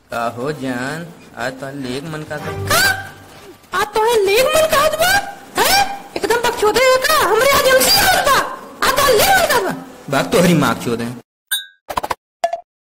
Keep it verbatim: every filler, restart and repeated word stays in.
का हो जान आज तो लेग मन का आज तो है लेग मन का बा है एकदम बकचोदे का हमरे आज एमसी का बा आज तो लेग मन का बा बाग तो हरी माँ चोदे।